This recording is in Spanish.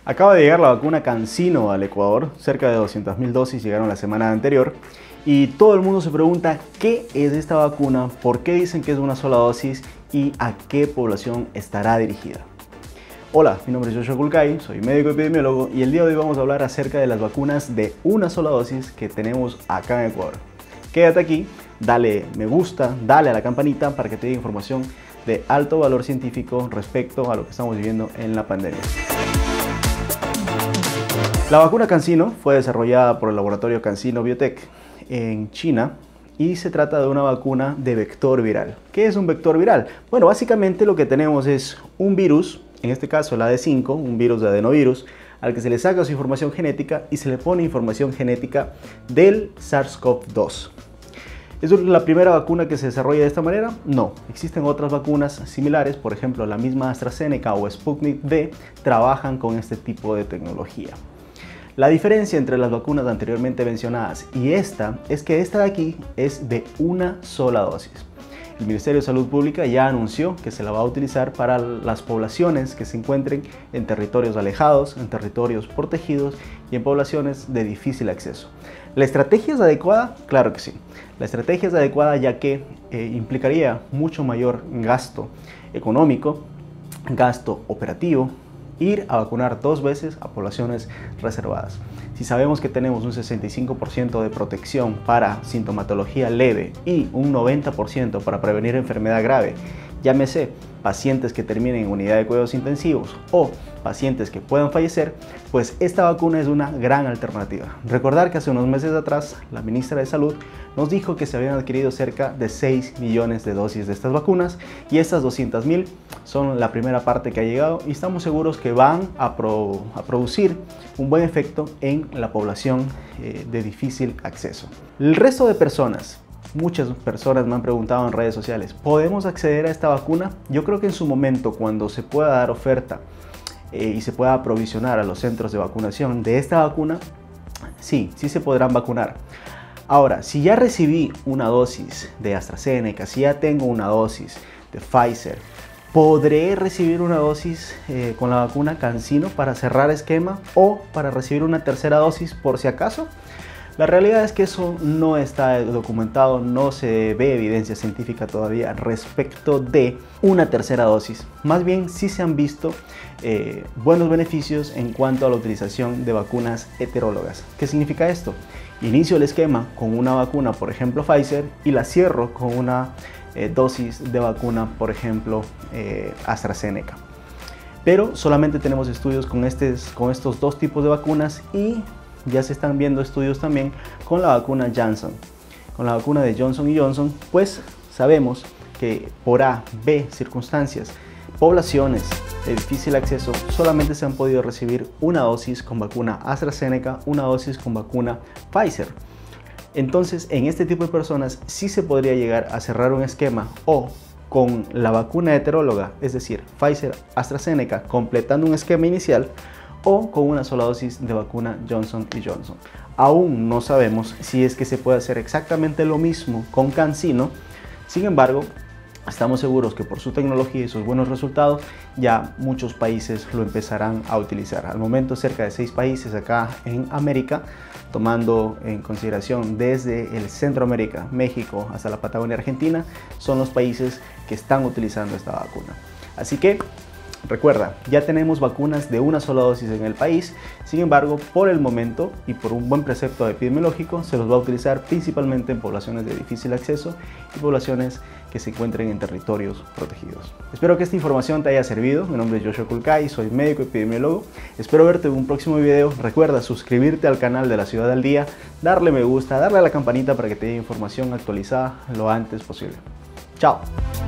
Acaba de llegar la vacuna CanSino al Ecuador, cerca de 200.000 dosis llegaron la semana anterior y todo el mundo se pregunta qué es esta vacuna, por qué dicen que es una sola dosis y a qué población estará dirigida. Hola, mi nombre es Joshua Kulkai, soy médico epidemiólogo y el día de hoy vamos a hablar acerca de las vacunas de una sola dosis que tenemos acá en Ecuador. Quédate aquí, dale me gusta, dale a la campanita para que te dé información de alto valor científico respecto a lo que estamos viviendo en la pandemia. La vacuna CanSino fue desarrollada por el laboratorio CanSino Biotech en China y se trata de una vacuna de vector viral. ¿Qué es un vector viral? Bueno, básicamente lo que tenemos es un virus, en este caso el AD5, un virus de adenovirus, al que se le saca su información genética y se le pone información genética del SARS-CoV-2. ¿Es la primera vacuna que se desarrolla de esta manera? No, existen otras vacunas similares, por ejemplo la misma AstraZeneca o Sputnik V trabajan con este tipo de tecnología. La diferencia entre las vacunas anteriormente mencionadas y esta es que esta de aquí es de una sola dosis. El Ministerio de Salud Pública ya anunció que se la va a utilizar para las poblaciones que se encuentren en territorios alejados, en territorios protegidos y en poblaciones de difícil acceso. ¿La estrategia es adecuada? Claro que sí. La estrategia es adecuada ya que implicaría mucho mayor gasto económico, gasto operativo, ir a vacunar 2 veces a poblaciones reservadas. Si sabemos que tenemos un 65% de protección para sintomatología leve y un 90% para prevenir enfermedad grave, llámese pacientes que terminen en unidad de cuidados intensivos o pacientes que puedan fallecer, pues esta vacuna es una gran alternativa. Recordar que hace unos meses atrás la ministra de Salud nos dijo que se habían adquirido cerca de 6 millones de dosis de estas vacunas y estas 200.000 son la primera parte que ha llegado y estamos seguros que van a producir un buen efecto en la población de difícil acceso. El resto de personas, muchas personas me han preguntado en redes sociales, ¿podemos acceder a esta vacuna? Yo creo que en su momento, cuando se pueda dar oferta y se pueda aprovisionar a los centros de vacunación de esta vacuna, sí se podrán vacunar. Ahora, si ya recibí una dosis de AstraZeneca, si ya tengo una dosis de Pfizer, ¿podré recibir una dosis con la vacuna CanSino para cerrar esquema o para recibir una tercera dosis por si acaso? La realidad es que eso no está documentado, no se ve evidencia científica todavía respecto de una tercera dosis. Más bien sí se han visto buenos beneficios en cuanto a la utilización de vacunas heterólogas. ¿Qué significa esto? Inicio el esquema con una vacuna, por ejemplo Pfizer, y la cierro con una dosis de vacuna, por ejemplo AstraZeneca. Pero solamente tenemos estudios con estos dos tipos de vacunas y ya se están viendo estudios también con la vacuna Janssen. Con la vacuna de Johnson & Johnson, pues sabemos que por A, B circunstancias, poblaciones de difícil acceso, solamente se han podido recibir una dosis con vacuna AstraZeneca, una dosis con vacuna Pfizer. Entonces, en este tipo de personas sí se podría llegar a cerrar un esquema o con la vacuna heteróloga, es decir, Pfizer, AstraZeneca, completando un esquema inicial, o con una sola dosis de vacuna Johnson & Johnson. Aún no sabemos si es que se puede hacer exactamente lo mismo con CanSino. Sin embargo, estamos seguros que por su tecnología y sus buenos resultados ya muchos países lo empezarán a utilizar. Al momento cerca de 6 países acá en América, tomando en consideración desde el Centroamérica, México hasta la Patagonia Argentina, son los países que están utilizando esta vacuna. Así que recuerda, ya tenemos vacunas de una sola dosis en el país, sin embargo, por el momento y por un buen precepto epidemiológico, se los va a utilizar principalmente en poblaciones de difícil acceso y poblaciones que se encuentren en territorios protegidos. Espero que esta información te haya servido. Mi nombre es Joshua Kulkai, soy médico epidemiólogo. Espero verte en un próximo video. Recuerda suscribirte al canal de La Ciudad al Día, darle me gusta, darle a la campanita para que te dé información actualizada lo antes posible. Chao.